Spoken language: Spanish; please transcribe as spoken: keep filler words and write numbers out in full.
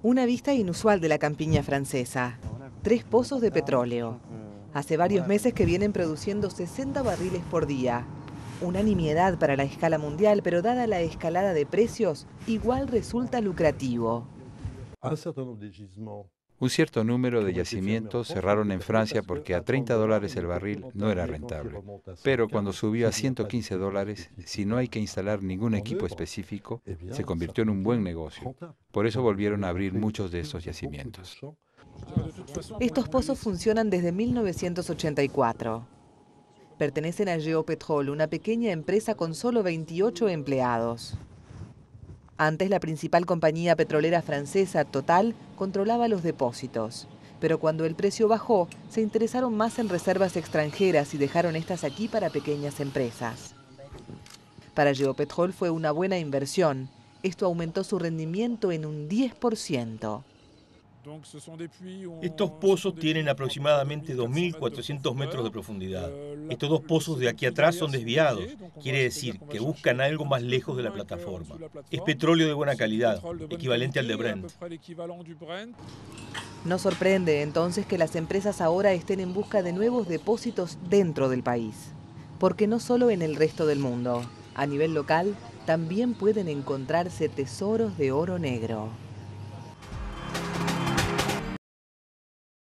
Una vista inusual de la campiña francesa. Tres pozos de petróleo. Hace varios meses que vienen produciendo sesenta barriles por día. Una nimiedad para la escala mundial, pero dada la escalada de precios, igual resulta lucrativo. Un cierto número de yacimientos cerraron en Francia porque a treinta dólares el barril no era rentable. Pero cuando subió a ciento quince dólares, si no hay que instalar ningún equipo específico, se convirtió en un buen negocio. Por eso volvieron a abrir muchos de estos yacimientos. Estos pozos funcionan desde mil novecientos ochenta y cuatro. Pertenecen a Geopetrol, una pequeña empresa con solo veintiocho empleados. Antes, la principal compañía petrolera francesa, Total, controlaba los depósitos. Pero cuando el precio bajó, se interesaron más en reservas extranjeras y dejaron estas aquí para pequeñas empresas. Para Geopetrol fue una buena inversión. Esto aumentó su rendimiento en un diez por ciento. Estos pozos tienen aproximadamente dos mil cuatrocientos metros de profundidad. Estos dos pozos de aquí atrás son desviados. Quiere decir que buscan algo más lejos de la plataforma. Es petróleo de buena calidad, equivalente al de Brent. No sorprende entonces que las empresas ahora estén en busca de nuevos depósitos dentro del país. Porque no solo en el resto del mundo, a nivel local también pueden encontrarse tesoros de oro negro.